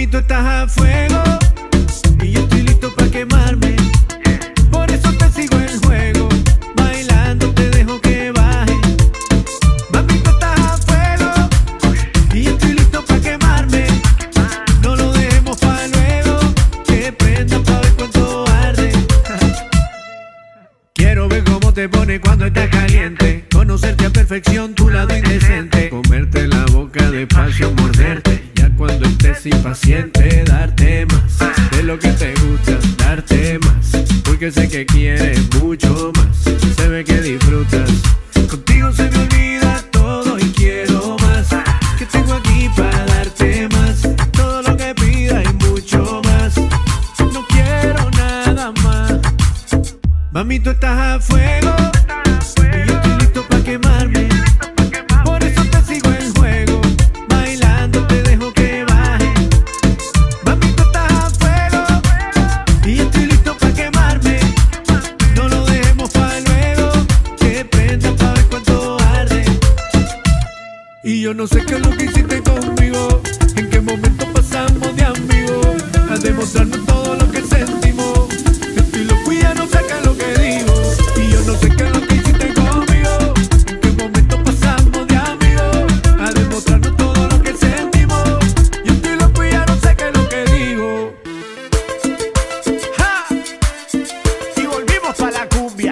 Mami, tú estás a fuego y yo estoy listo para quemarme. Por eso te sigo el juego, bailando te dejo que baje. Mami, tú estás a fuego y yo estoy listo para quemarme. No lo dejemos para luego, que prenda para ver cuánto arde. Quiero ver cómo te pone cuando estás caliente, conocerte a perfección tu lado indecente, comerte la boca despacio, morderte. Cuando estés impaciente, darte más de lo que te gusta, darte más, porque sé que quieres mucho más. Se ve que disfrutas, contigo se me olvida todo y quiero más. Que tengo aquí para darte más, todo lo que pidas y mucho más. No quiero nada más. Mami, tú estás a fuego y yo estoy listo para quemarme. Por eso te sigo el juego, bailando te dejo que y yo no sé qué es lo que hiciste conmigo, en qué momento pasamos de amigos a demostrarnos todo lo que sentimos. Estoy loco y ya no sé qué es lo que digo. Y yo no sé qué es lo que hiciste conmigo, en qué momento pasamos de amigos a demostrarnos todo lo que sentimos. Yo estoy loco y ya no sé qué es lo que digo. ¡Ja! Y volvimos para la cumbia.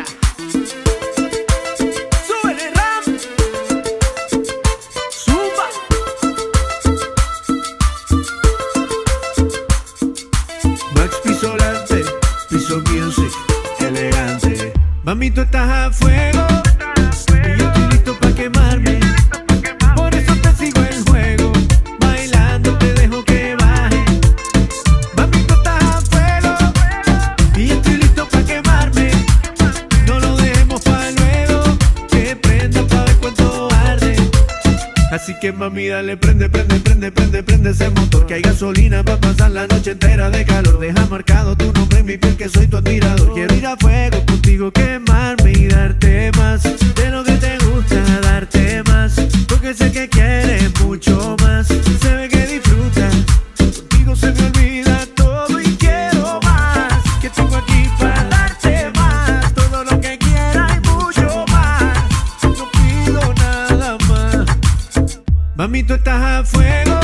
Piso music, elegante. Mami, tú estás a fuego y yo estoy listo para quemarme. Por eso te sigo el juego, bailando te dejo que baje. Mami, tú estás a fuego y yo estoy listo para quemarme. No lo dejemos para luego, que prenda para ver cuánto arde. Así que mami, dale, prende, prende, prende, prende, prende ese motor, que hay gasolina para pasar la noche entera de calor. Deja marcado tu nombre en mi piel, que soy tu admirador. Quiero ir a fuego contigo, quemarme y darte más de lo que te gusta, darte más, porque sé que quieres mucho más. Se ve que disfrutas, contigo se me olvida todo y quiero más. Que tengo aquí para darte más, todo lo que quieras y mucho más. No pido nada más. Mami, tú estás a fuego